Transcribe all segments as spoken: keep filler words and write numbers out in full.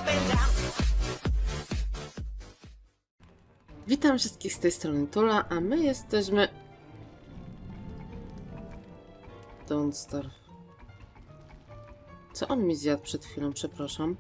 Witam wszystkich z tej strony Tula, a my jesteśmy... Don't Starve. Co on mi zjadł przed chwilą, przepraszam.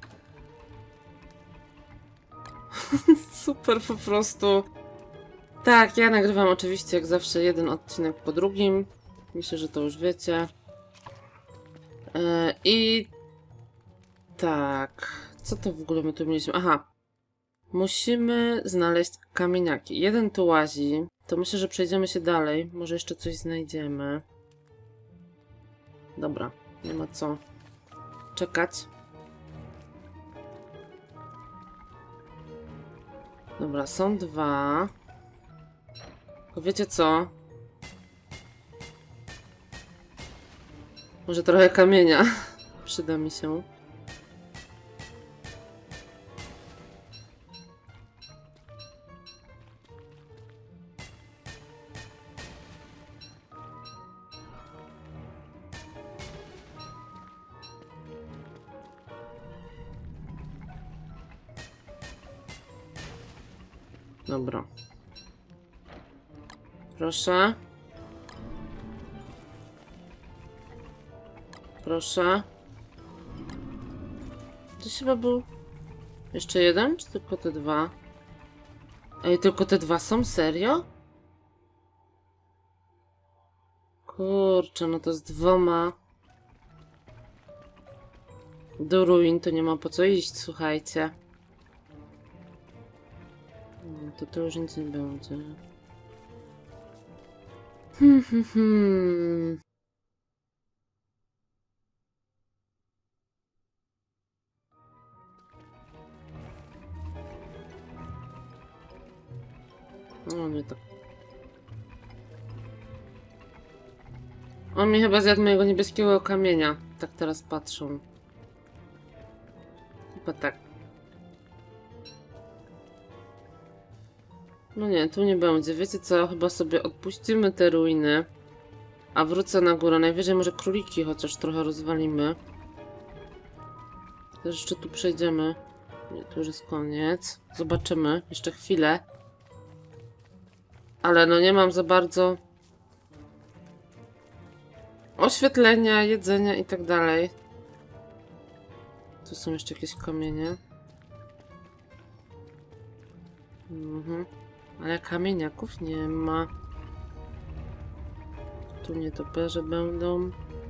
Super po prostu. Tak, ja nagrywam oczywiście jak zawsze jeden odcinek po drugim. Myślę, że to już wiecie. Yy, I... Tak... Co to w ogóle my tu mieliśmy? Aha. Musimy znaleźć kamieniaki. Jeden tu łazi. To myślę, że przejdziemy się dalej. Może jeszcze coś znajdziemy. Dobra. Nie ma co czekać. Dobra, są dwa. Tylko wiecie co? Może trochę kamienia przyda mi się. Dobra. Proszę. Proszę. To chyba był... Jeszcze jeden? Czy tylko te dwa? Ej, tylko te dwa są? Serio? Kurczę, no to z dwoma... Do ruin to nie ma po co iść, słuchajcie. To to już nic nie będzie. Hmm, hmm, hmm. No nie tak. On mi chyba zjadł mojego niebieskiego kamienia. Tak teraz patrzą. Chyba tak. No nie, tu nie będzie. Wiecie co? Chyba sobie odpuścimy te ruiny. A wrócę na górę. Najwyżej może króliki chociaż trochę rozwalimy. Też jeszcze tu przejdziemy. Nie, tu już jest koniec. Zobaczymy. Jeszcze chwilę. Ale no nie mam za bardzo oświetlenia, jedzenia i tak dalej. Tu są jeszcze jakieś kamienie. Mhm. Ale kamieniaków nie ma. Tu nietoperze będą.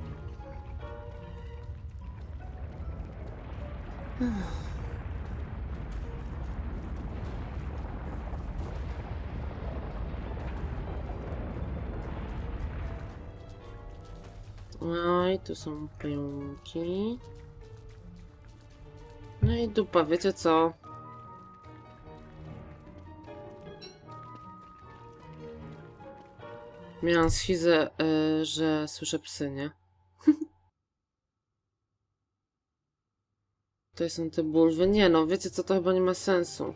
Oj, tu są pająki. No i dupa, wiecie co? Miałam schizę, yy, że słyszę psy, nie? Tutaj są te bulwy. Nie no, wiecie co, to chyba nie ma sensu.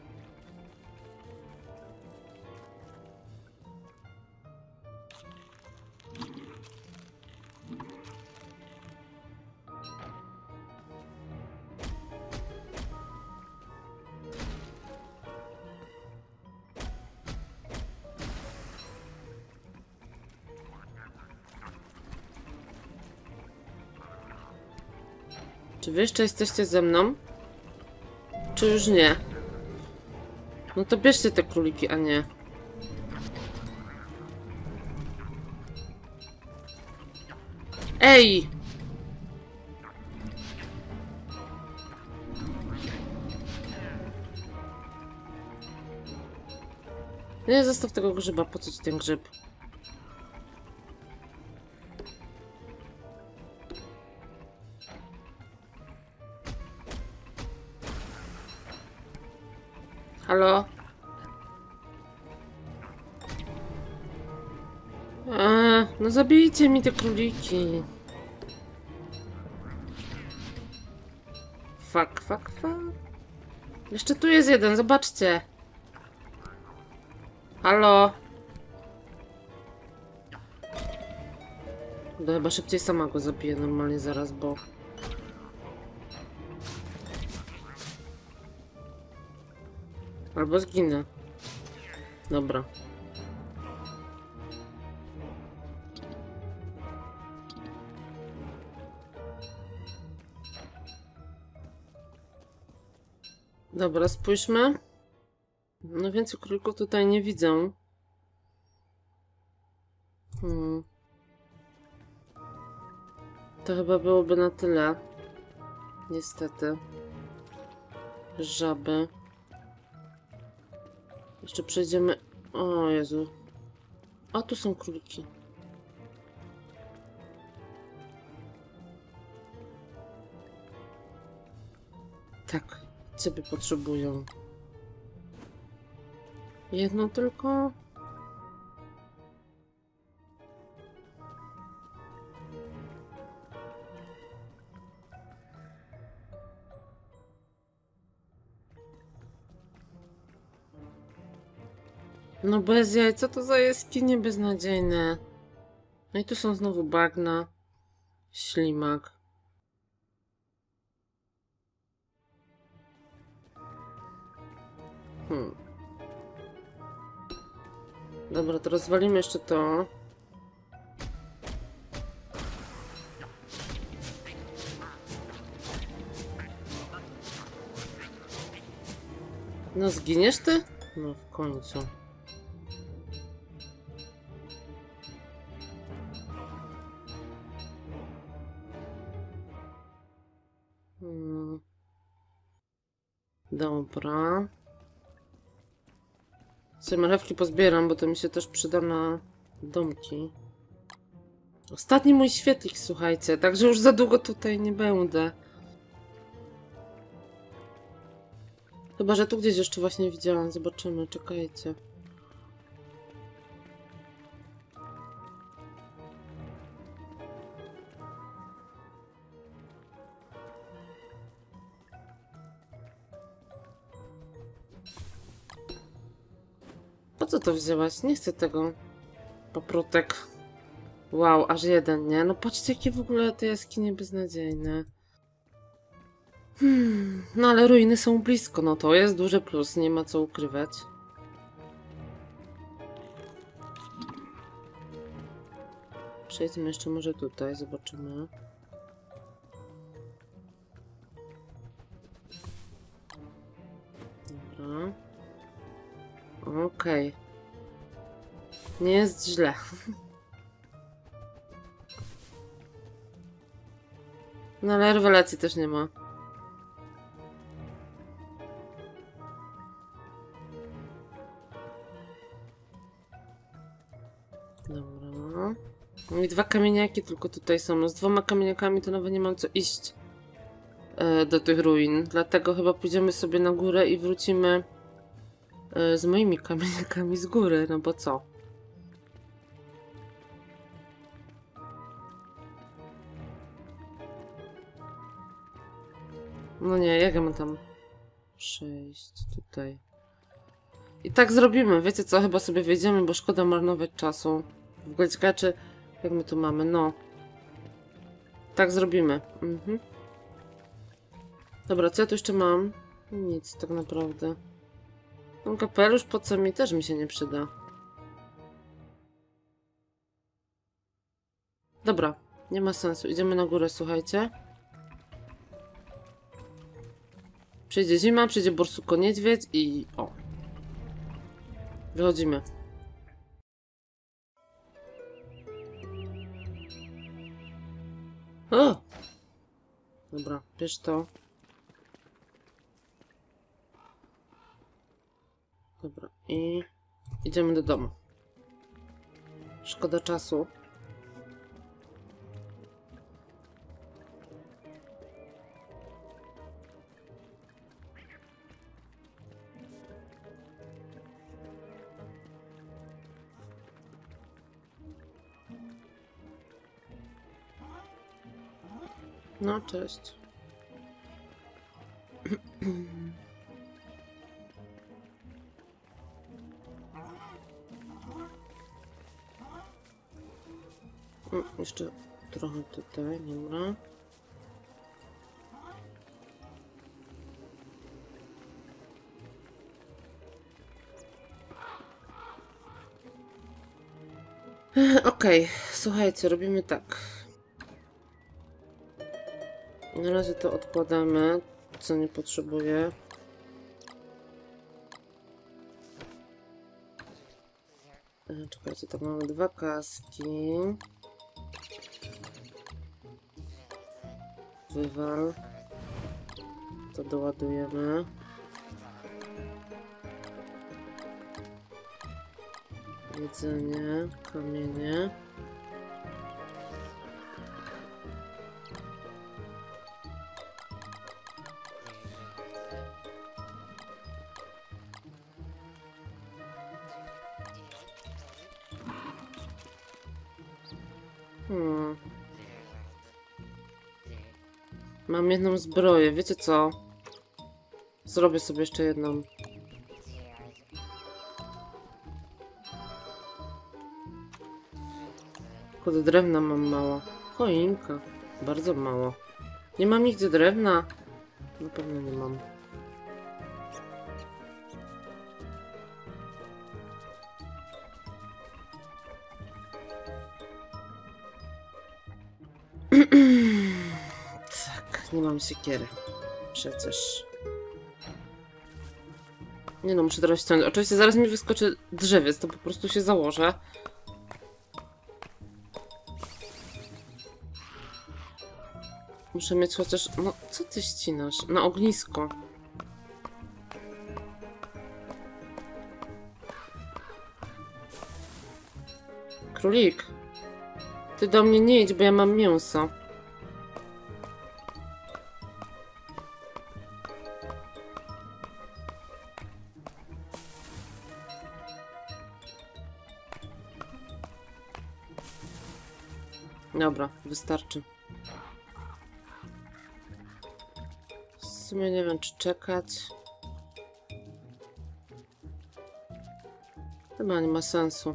Czy wy jeszcze jesteście ze mną? Czy już nie? No to bierzcie te króliki, a nie. Ej! Nie, zostaw tego grzyba, po co ci ten grzyb? Halo? Eee, no zabijcie mi te króliki. Fuck, fuck, fuck. Jeszcze tu jest jeden, zobaczcie. Halo? No chyba szybciej sama go zabiję normalnie zaraz, bo... Albo zginę. Dobra. Dobra, spójrzmy. No więcej królików tutaj nie widzę. Hmm. To chyba byłoby na tyle. Niestety. Żaby. Jeszcze przejdziemy... O Jezu. O, tu są króliki. Tak, ciebie potrzebują. Jedno tylko? No bez jaj, co to za jaskinie beznadziejne. No i tu są znowu bagna. Ślimak. Hmm. Dobra, to rozwalimy jeszcze to. No zginiesz ty? No w końcu. Hmm. Dobra. Sobie marchewki pozbieram, bo to mi się też przyda na domki. Ostatni mój świetlik, słuchajcie, także już za długo tutaj nie będę. Chyba, że tu gdzieś jeszcze właśnie widziałam. Zobaczymy, czekajcie. Po co to wzięłaś? Nie chcę tego. Poprutek. Wow, aż jeden, nie? No patrzcie, jakie w ogóle te jaskinie beznadziejne. Hmm, no ale ruiny są blisko, no to jest duży plus, nie ma co ukrywać. Przejdźmy jeszcze może tutaj, zobaczymy. Dobra. Okej. Okay. Nie jest źle. No ale rewelacji też nie ma. Dobra. I dwa kamieniaki tylko tutaj są. No z dwoma kamieniakami to nawet nie mam co iść e, do tych ruin. Dlatego chyba pójdziemy sobie na górę i wrócimy e, z moimi kamieniakami z góry. No bo co? No nie, jak ja mam tam przejść tutaj. I tak zrobimy. Wiecie co? Chyba sobie wejdziemy, bo szkoda marnować czasu. W ogóle ciekawe, czy... Jak my tu mamy? No. Tak zrobimy. Mhm. Dobra, co ja tu jeszcze mam? Nic tak naprawdę. Ten kapelusz po co mi? Też mi się nie przyda. Dobra, nie ma sensu. Idziemy na górę, słuchajcie. Przyjdzie zima, przyjdzie borsuko niedźwiedź i... O. Wychodzimy. O! Dobra, bierz to. Dobra, i idziemy do domu. Szkoda czasu. No, cześć. O, jeszcze trochę tutaj, dobra. Okej, okay, słuchajcie, robimy tak. Na razie to odkładamy, co nie potrzebuję. Czekajcie, tak mamy dwa kaski. Wywal. To doładujemy. Jedzenie, kamienie. Hmm. Mam jedną zbroję, wiecie co? Zrobię sobie jeszcze jedną. Kurde, drewna mam mało. Choinka. Bardzo mało. Nie mam nigdzie drewna. Na pewno nie mam. Tak, nie mam siekiery. Przecież. Nie no, muszę teraz ściągnąć. Oczywiście zaraz mi wyskoczy drzewiec, to po prostu się założę. Muszę mieć chociaż... No, co ty ścinasz? Na ognisko. Królik. Ty do mnie nie idź, bo ja mam mięso. Dobra, wystarczy. W sumie nie wiem, czy czekać. Chyba nie ma sensu.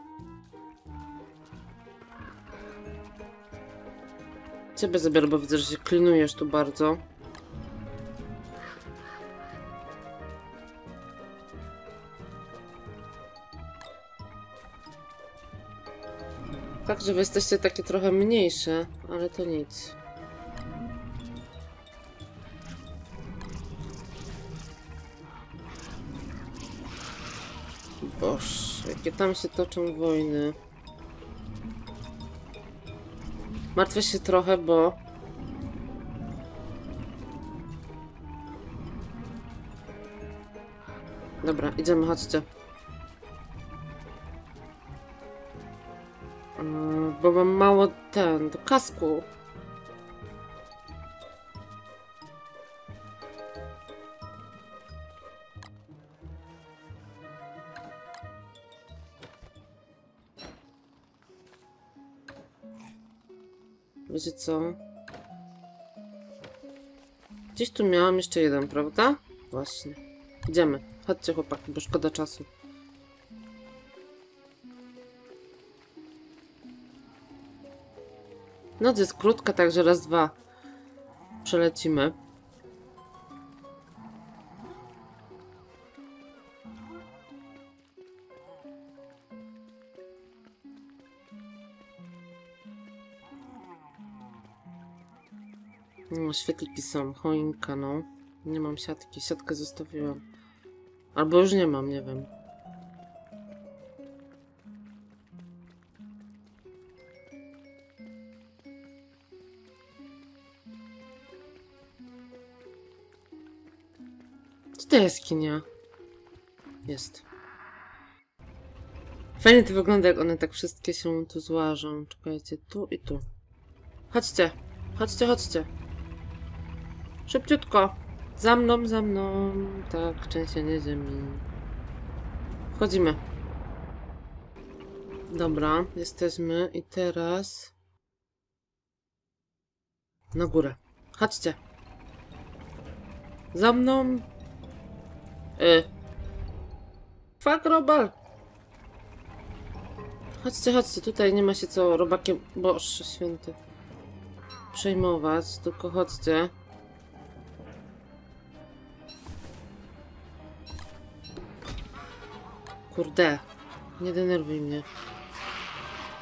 Ciebie zabiorę, bo widzę, że się klinujesz tu bardzo. Fakt, że wy jesteście takie trochę mniejsze, ale to nic. Boż, jakie tam się toczą wojny. Martwię się trochę, bo... Dobra, idziemy, chodźcie. Yy, bo mam mało ten, do kasku. Wiecie co? Gdzieś tu miałam jeszcze jeden, prawda? Właśnie. Idziemy. Chodźcie, chłopaki, bo szkoda czasu. Noc jest krótka, także raz, dwa przelecimy. No, świetliki są, choinka, no. Nie mam siatki, siatkę zostawiłam. Albo już nie mam, nie wiem. Co to jaskinia? Jest. Fajnie to wygląda, jak one tak wszystkie się tu złażą. Czekajcie, tu i tu. Chodźcie, chodźcie, chodźcie. Szybciutko. Za mną, za mną. Tak, trzęsienie ziemi. Wchodzimy. Dobra, jesteśmy i teraz... Na górę. Chodźcie. Za mną. Y. Fuck, robal. Chodźcie, chodźcie. Tutaj nie ma się co robakiem... Boże święty. Przejmować, tylko chodźcie. Kurde, nie denerwuj mnie.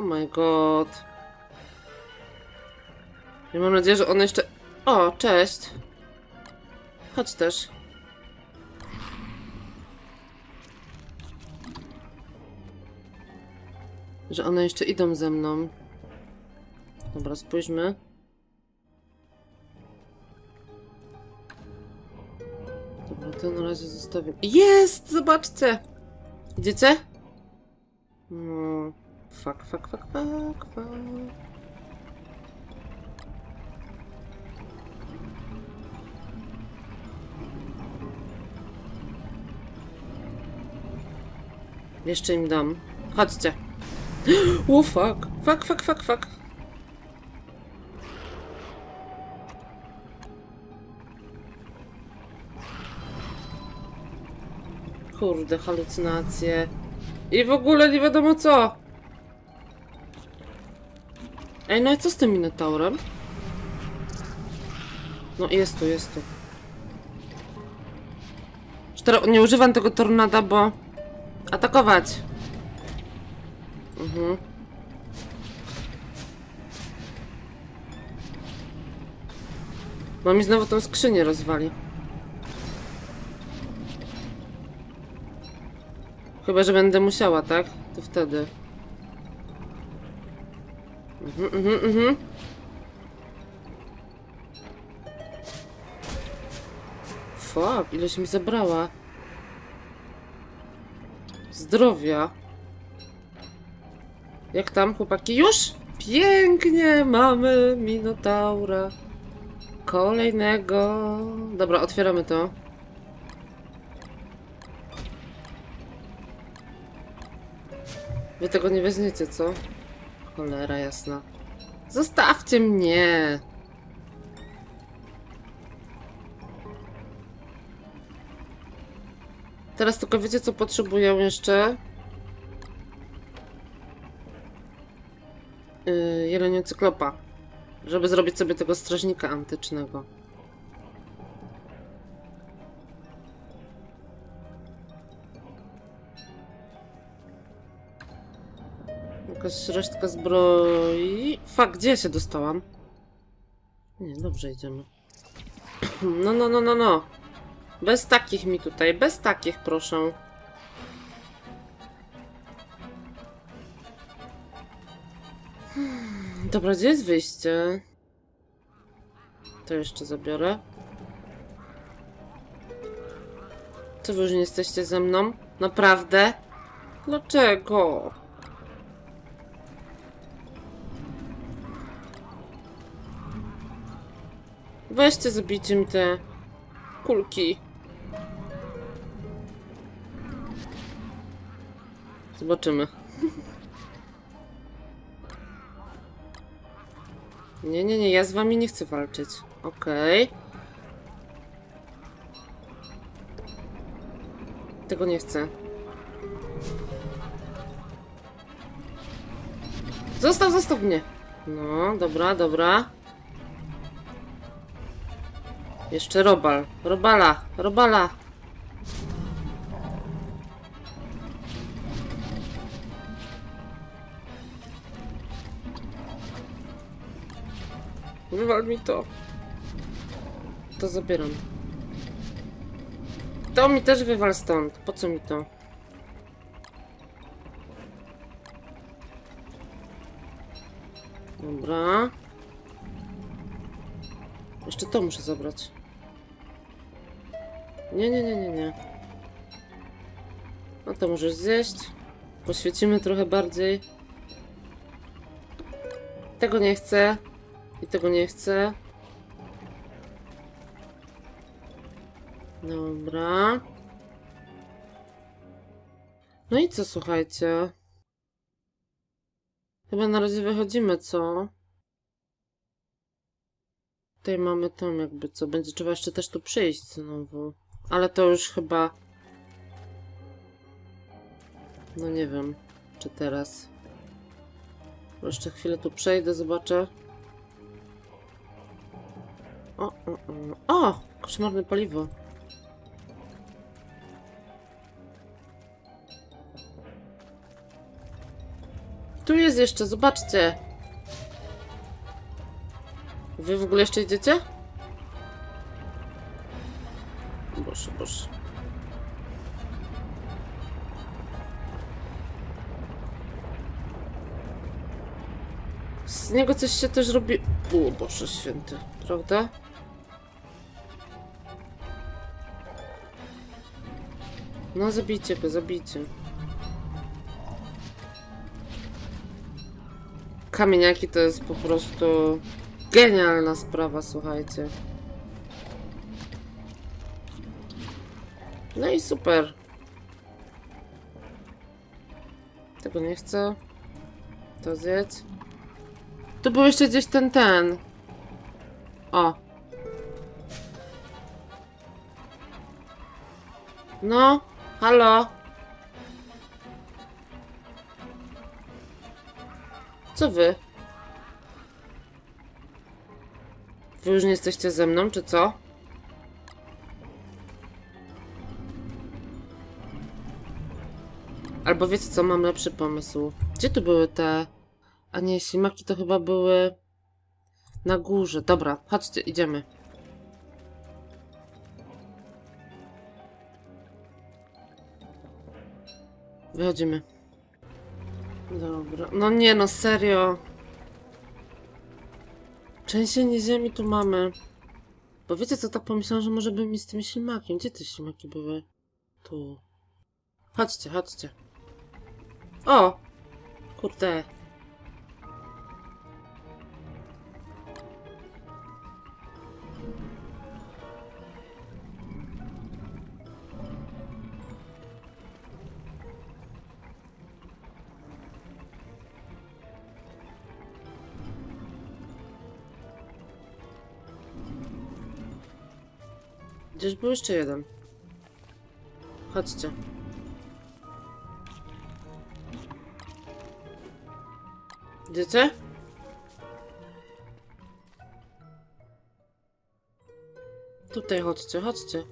Oh my god. Ja mam nadzieję, że on jeszcze... O, cześć. Chodź też. Że one jeszcze idą ze mną. Dobra, spójrzmy. Dobra, to na razie zostawię. Jest! Zobaczcie! Idziecie? No... Fuck, fuck, fuck, fuck, fuck. Jeszcze im dam. Chodźcie. O, fuck. Fuck, fuck, fuck, fuck. Kurde, halucynacje. I w ogóle nie wiadomo co. Ej, no i co z tym Minotaurem? No jest tu, jest tu. Teraz nie używam tego tornada, bo... Atakować! Mhm. Bo mi znowu tą skrzynię rozwali. Chyba, że będę musiała, tak? To wtedy. Mhm, mhm, mhm. Fuck, ileś mi zabrała. Zdrowia. Jak tam, chłopaki? Już? Pięknie! Mamy Minotaura. Kolejnego. Dobra, otwieramy to. Wy tego nie weźmiecie, co? Cholera jasna. Zostawcie mnie! Teraz tylko wiecie, co potrzebuję jeszcze? Yy, Jeleniocyklopa. Żeby zrobić sobie tego strażnika antycznego. Jakaś resztka zbroi. Fak, gdzie ja się dostałam? Nie, dobrze idziemy. No, no, no, no, no. Bez takich mi tutaj, bez takich, proszę. Dobra, gdzie jest wyjście? To jeszcze zabiorę. Co wy już nie jesteście ze mną? Naprawdę? Dlaczego? Weźcie, zabijcie mi te kulki. Zobaczymy. Nie, nie, nie, ja z wami nie chcę walczyć. Okej. Okay. Tego nie chcę. Zostaw, zostaw mnie. No, dobra, dobra. Jeszcze robal. Robala, robala. Wywal mi to. To zabieram. To mi też wywal stąd. Po co mi to? Dobra. Jeszcze to muszę zabrać. Nie, nie, nie, nie, nie. No to możesz zjeść. Poświecimy trochę bardziej. Tego nie chcę. I tego nie chcę. Dobra. No i co, słuchajcie? Chyba na razie wychodzimy, co? Tutaj mamy tam jakby co. Będzie trzeba jeszcze też tu przyjść znowu. Ale to już chyba... No nie wiem, czy teraz. Jeszcze chwilę tu przejdę, zobaczę. O, o, o. O! Koszmarne paliwo. Tu jest jeszcze, zobaczcie. Wy w ogóle jeszcze idziecie? Boże, boże. Z niego coś się też robi... O Boże święty, prawda? No zabijcie go, zabijcie. Kamieniaki to jest po prostu genialna sprawa, słuchajcie. No i super. Tego nie chcę. To zjedz. Tu był jeszcze gdzieś ten, ten. O. No, halo. Co wy? Wy już nie jesteście ze mną, czy co? Albo wiecie co, mam lepszy pomysł. Gdzie tu były te... A nie, ślimaki to chyba były... Na górze. Dobra, chodźcie, idziemy. Wychodzimy. Dobra. No nie, no serio. Trzęsienie ziemi tu mamy. Bo wiecie co, tak pomyślałam, że może by mi z tym ślimakiem. Gdzie te ślimaki były? Tu. Chodźcie, chodźcie. O! Kurde. Gdzieś był jeszcze jeden. Chodźcie. Idziecie? Tutaj chodźcie, chodźcie.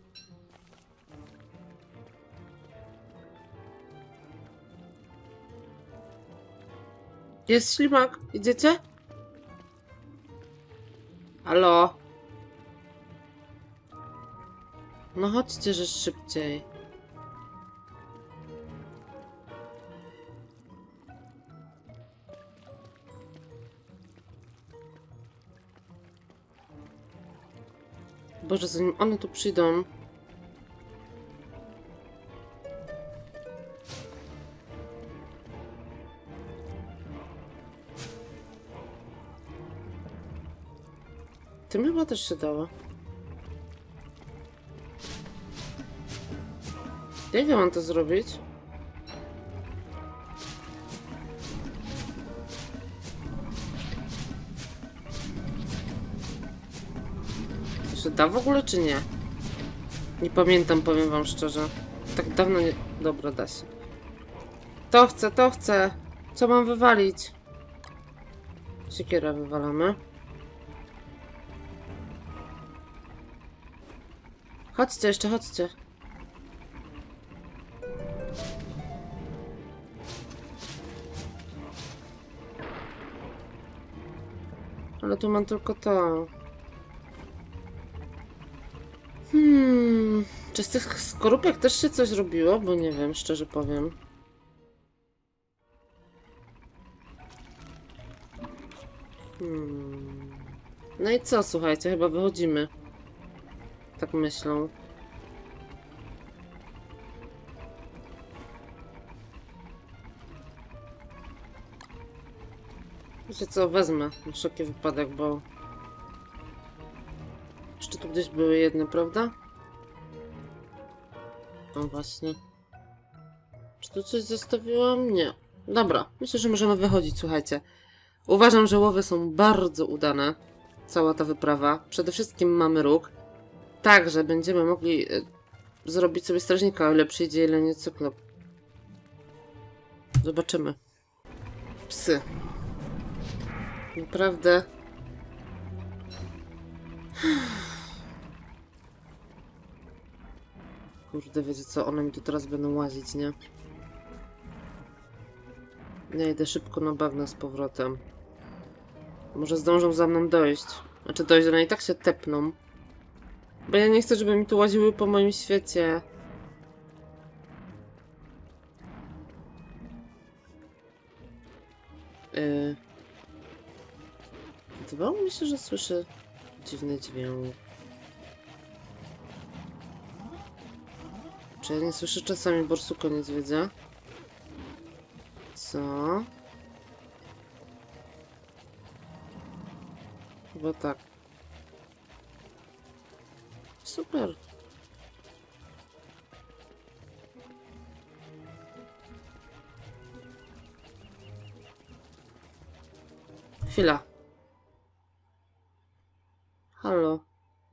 Jest ślimak. Idziecie? Halo? No chodźcie, że szybciej. Boże, zanim one tu przyjdą... Tym chyba też się dało. Jak ja mam to zrobić? To się da w ogóle, czy nie? Nie pamiętam, powiem wam szczerze. Tak dawno nie... Dobra, da się. To chcę, to chcę. Co mam wywalić? Siekierę wywalamy. Chodźcie jeszcze, chodźcie. Ale tu mam tylko to. Hmm. Czy z tych skorupek też się coś robiło? Bo nie wiem, szczerze powiem. Hmm. No i co, słuchajcie, chyba wychodzimy. Tak myślą. Wiecie co, wezmę na wszelki wypadek, bo... Jeszcze tu gdzieś były jedne, prawda? No właśnie. Czy tu coś zostawiłam? Nie. Dobra, myślę, że możemy wychodzić, słuchajcie. Uważam, że łowy są bardzo udane. Cała ta wyprawa. Przede wszystkim mamy róg. Także będziemy mogli y, zrobić sobie strażnika, o ile przyjdzie jelenie cyklop. Zobaczymy. Psy. Naprawdę. Kurde, wiecie co? One mi tu teraz będą łazić, nie? Ja idę szybko na bagna z powrotem. Może zdążą za mną dojść. Znaczy dojść, ale i tak się tepną. Bo ja nie chcę, żeby mi tu łaziły po moim świecie. Yy. Wydawało mi się, że słyszę dziwny dźwięk. Czy ja nie słyszę czasami borsuka niedźwiedzia? Co? Chyba tak. Super. Chwila. Halo.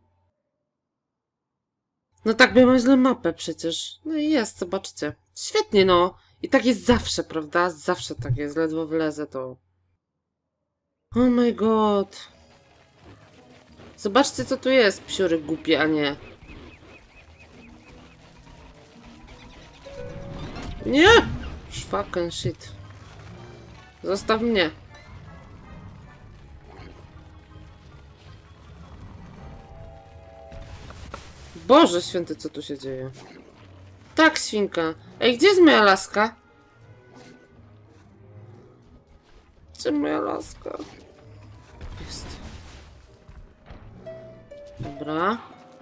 No tak, bo ja mam źle mapę przecież. No i jest, zobaczcie. Świetnie, no. I tak jest zawsze, prawda? Zawsze tak jest. Ledwo wylezę to. Oh my god. Zobaczcie, co tu jest, psiury głupie, a nie. Nie! Fucking shit. Zostaw mnie. Boże święty, co tu się dzieje? Tak, świnka. Ej, gdzie jest moja laska? Gdzie moja laska? Jest. Dobra.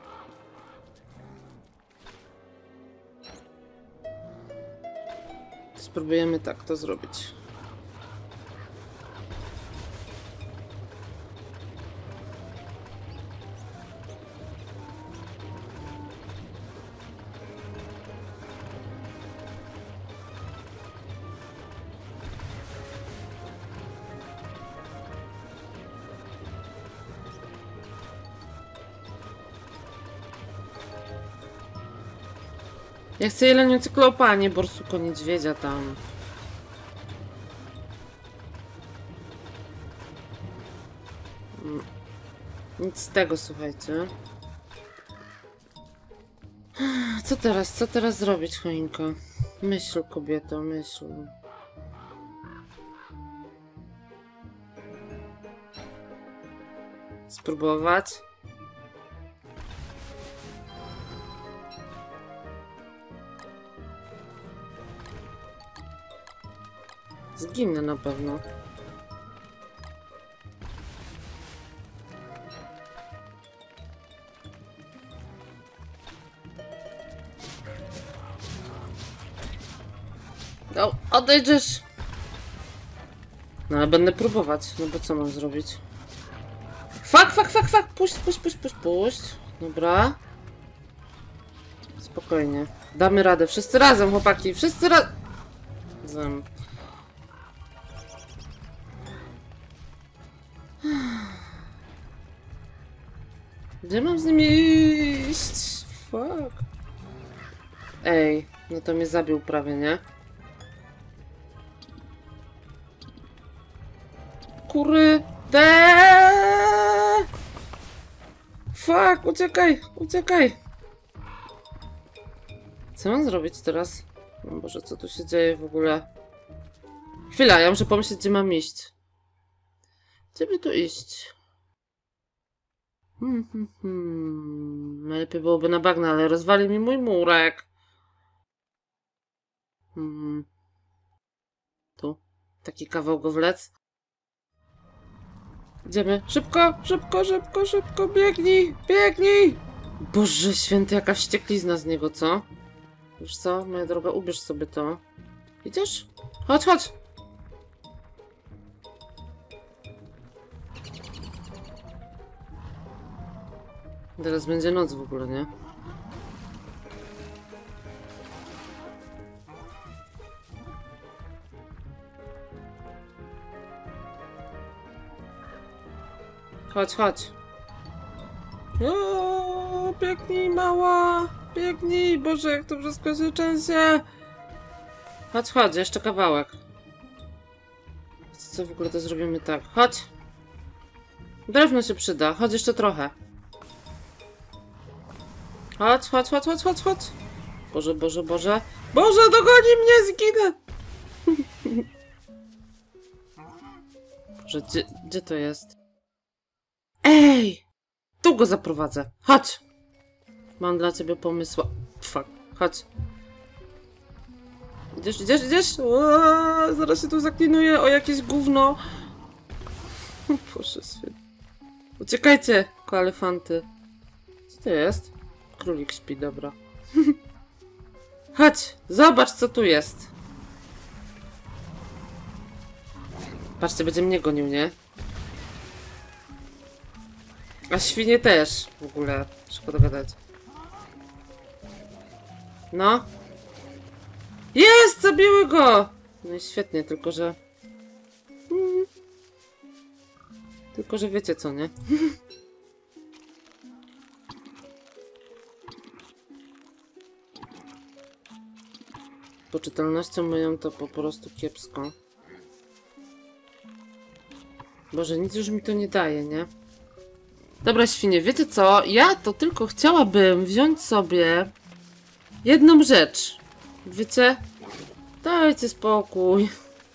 Spróbujemy tak to zrobić. Ja chcę jelenią cyklopa, a nie borsuko niedźwiedzia tam. Nic z tego, słuchajcie. Co teraz? Co teraz zrobić, choinka? Myśl, kobieto, myśl. Spróbować? Zginę na pewno. O, odejdziesz! No ale będę próbować, no bo co mam zrobić? Fak, fak, fak, fak! Puść, puść, puść, puść, puść. Dobra. Spokojnie. Damy radę. Wszyscy razem, chłopaki. Wszyscy razem. Gdzie mam z nimi iść? Fuck. Ej, no to mnie zabił prawie, nie? Kurde! Fuck, uciekaj, uciekaj! Co mam zrobić teraz? O Boże, co tu się dzieje w ogóle? Chwila, ja muszę pomyśleć, gdzie mam iść. Gdzie by tu iść? Hmm, hmm, hmm. Najlepiej byłoby na bagna, ale rozwali mi mój murek. Hmm. Tu. Taki kawał go wlec. Idziemy. Szybko, szybko, szybko, szybko. Biegnij, biegnij. Boże święty, jaka wścieklizna z niego, co? Wiesz co, moja droga, ubierz sobie to. Idziesz? Chodź, chodź. Teraz będzie noc w ogóle, nie? Chodź, chodź. O, biegnij, mała. Biegnij. Boże, jak to wszystko się trzęsie. Chodź, chodź, jeszcze kawałek. Co w ogóle to zrobimy tak? Chodź. Drewno się przyda. Chodź jeszcze trochę. Chodź, chodź, chodź, chodź, chodź, chodź. Boże, Boże, Boże. Boże, dogoni mnie, zginę. Że gdzie, gdzie to jest? Ej! Tu go zaprowadzę. Chodź! Mam dla ciebie pomysł. Fuck. Chodź. Idziesz, idziesz, idziesz? Uaa, zaraz się tu zaklinuję o jakieś gówno. Boże świetnie. Uciekajcie, koalefanty. Co to jest? Królik śpi, dobra. Chodź, zobacz co tu jest. Patrzcie, będzie mnie gonił, nie? A świnie też, w ogóle. Szkoda gadać. No. Jest! Zabiły go! No i świetnie, tylko że... Hmm. Tylko że wiecie co, nie? Poczytalnością moją to po prostu kiepsko. Boże, nic już mi to nie daje, nie? Dobra, świnie, wiecie co? Ja to tylko chciałabym wziąć sobie jedną rzecz. Wiecie? Dajcie spokój.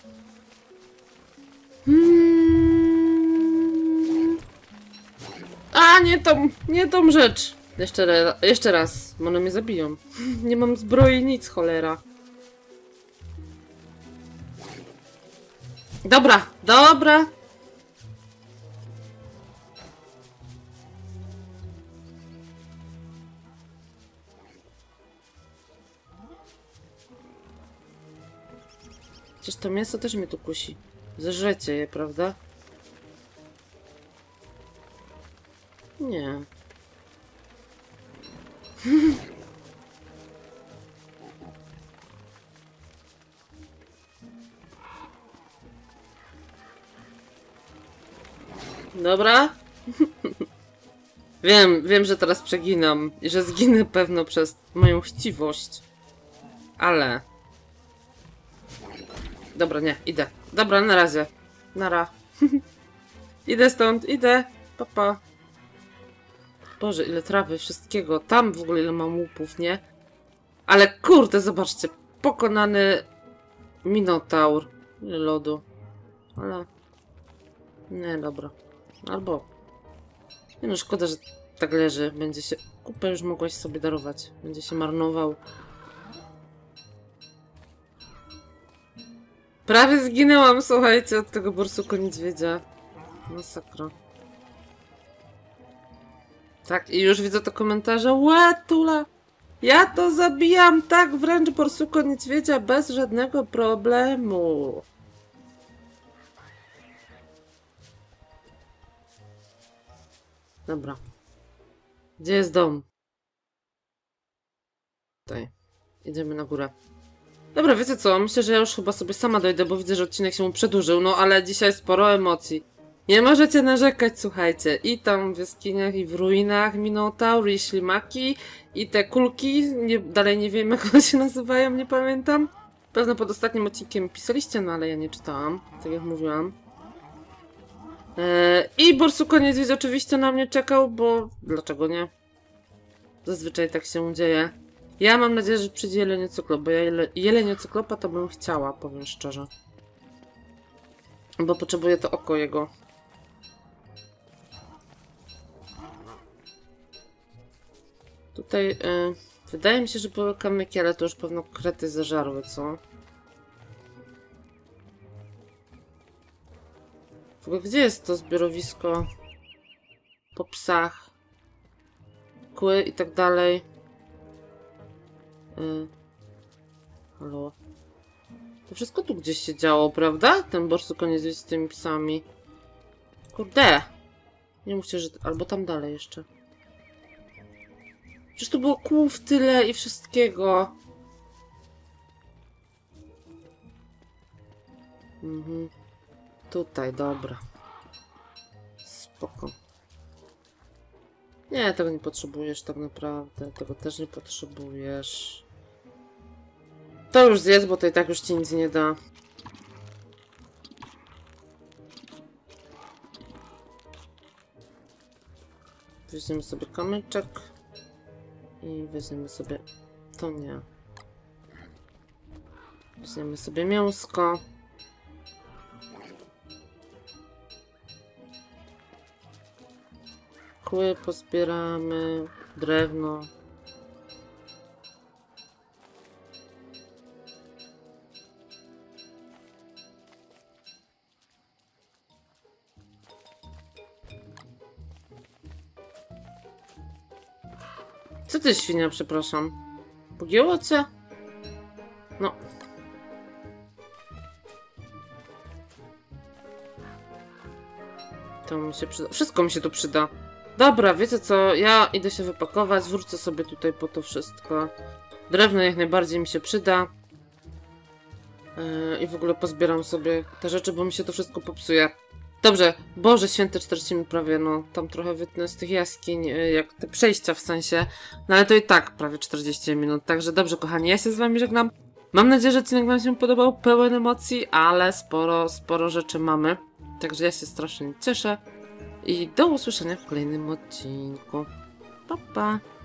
Hmm. A, nie tą, nie tą rzecz. Jeszcze, re, jeszcze raz, one mnie zabiją. Nie mam zbroi, nic, cholera. Dobra, dobra. Przecież to mięso też mnie tu kusi. Zeżrecie je, prawda? Nie. Dobra. Wiem, wiem, że teraz przeginam i że zginę pewno przez moją chciwość. Ale... Dobra, nie, idę. Dobra, na razie. Nara. Idę stąd, idę. Papa. Boże, ile trawy, wszystkiego. Tam w ogóle ile mam łupów, nie? Ale kurde, zobaczcie. Pokonany Minotaur. Ile lodu. Ale... Nie, dobra. Albo... Nie no, szkoda, że tak leży. Będzie się... Kupę już mogłaś sobie darować. Będzie się marnował. Prawie zginęłam, słuchajcie, od tego borsuko niedźwiedzia. Masakra. Tak, i już widzę to komentarze. Łe, Tula! Ja to zabijam tak wręcz borsuko niedźwiedzia bez żadnego problemu. Dobra. Gdzie jest dom? Tutaj. Idziemy na górę. Dobra, wiecie co? Myślę, że ja już chyba sobie sama dojdę, bo widzę, że odcinek się mu przedłużył. No, ale dzisiaj sporo emocji. Nie możecie narzekać, słuchajcie. I tam w jaskiniach, i w ruinach Minotaur, i ślimaki, i te kulki. Nie, dalej nie wiem, jak one się nazywają, nie pamiętam. Pewno pod ostatnim odcinkiem pisaliście, no ale ja nie czytałam, tak jak mówiłam. Eee, I borsuko niedźwiedź oczywiście na mnie czekał, bo... Dlaczego nie? Zazwyczaj tak się dzieje. Ja mam nadzieję, że przyjdzie jeleniocyklop, bo ja jele, jeleniocyklopa to bym chciała, powiem szczerze. Bo potrzebuję to oko jego. Tutaj y, wydaje mi się, że były kamyki, ale to już pewno krety zażarły, co? W ogóle gdzie jest to zbiorowisko? Po psach. Kły i tak dalej. Y, halo. To wszystko tu gdzieś się działo, prawda? Ten borsuko niedźwiedź z tymi psami. Kurde. Nie mówcie, że... Albo tam dalej jeszcze. Przecież tu było kłów tyle i wszystkiego. Mhm. Tutaj, dobra. Spoko. Nie, tego nie potrzebujesz tak naprawdę. Tego też nie potrzebujesz. To już zjedz, bo to i tak już ci nic nie da. Weźmiemy sobie kamyczek. I weźmiemy sobie... To nie. Weźmiemy sobie mięsko. kły pozbieramy, drewno. Co ty, świnia, przepraszam? Pogięło cię? No. To mi się przyda. Wszystko mi się tu przyda. Dobra, wiecie co? Ja idę się wypakować, wrócę sobie tutaj po to wszystko. Drewno jak najbardziej mi się przyda. Yy, I w ogóle pozbieram sobie te rzeczy, bo mi się to wszystko popsuje. Dobrze, Boże Święte, czterdzieści minut prawie, no tam trochę wytnę z tych jaskiń, yy, jak te przejścia w sensie. No ale to i tak prawie czterdzieści minut, także dobrze kochani, ja się z wami żegnam. Mam nadzieję, że odcinek wam się podobał, pełen emocji, ale sporo, sporo rzeczy mamy. Także ja się strasznie cieszę. I do usłyszenia w kolejnym odcinku. Pa, pa!